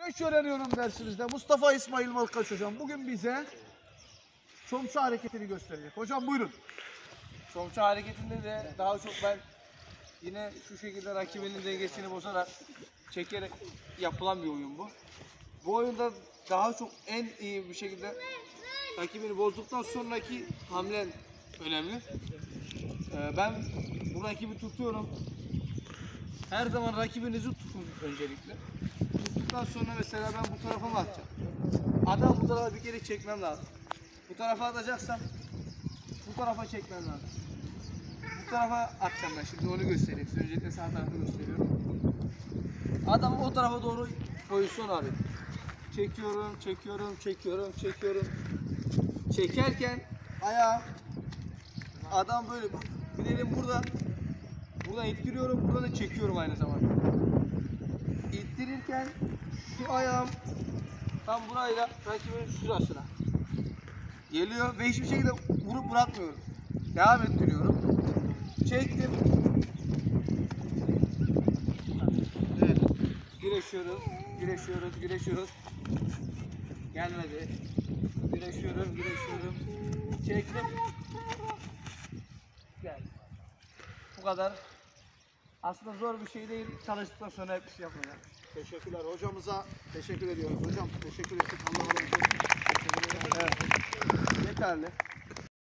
Güreş öğreniyorum dersimizde Mustafa İsmail Malkaç hocam bugün bize çomçu hareketini gösterecek. Hocam buyurun. Çomçu hareketinde de daha çok ben yine şu şekilde rakibinin dengesini bozarak çekerek yapılan bir oyun bu. Bu oyunda daha çok en iyi bir şekilde rakibini bozduktan sonraki hamlen önemli. Ben bu rakibi tutuyorum. Her zaman rakibinizi tutun öncelikle. Tuttuktan sonra mesela ben bu tarafa mı atacağım? Adam bu tarafa bir kere çekmem lazım. Bu tarafa atacaksam bu tarafa çekmem lazım. Bu tarafa atacağım ben şimdi onu göstereyim. Size öncelikle sağ tarafı gösteriyorum. Adam o tarafa doğru pozisyon abi. Çekiyorum, çekiyorum, çekiyorum, çekiyorum. Çekerken ayağım adam böyle bak. Bir elim burada. Buradan ittiriyorum, buradan da çekiyorum aynı zamanda. İttirirken şu ayağım tam burayla rakibin şurasına geliyor ve hiçbir şekilde vurup bırakmıyorum. Devam ettiriyorum. Çektim. Evet. Güreşiyoruz, güreşiyoruz, güreşiyoruz. Gelmedi. Güreşiyorum, güreşiyorum. Çektim. Geldi. Bu kadar. Aslında zor bir şey değil. Çalıştıktan sonra hep bir şey yapacağım. Teşekkürler hocamıza. Teşekkür ediyoruz hocam. Teşekkür ettik. Allah'a emanet olun. Evet. Yeterli.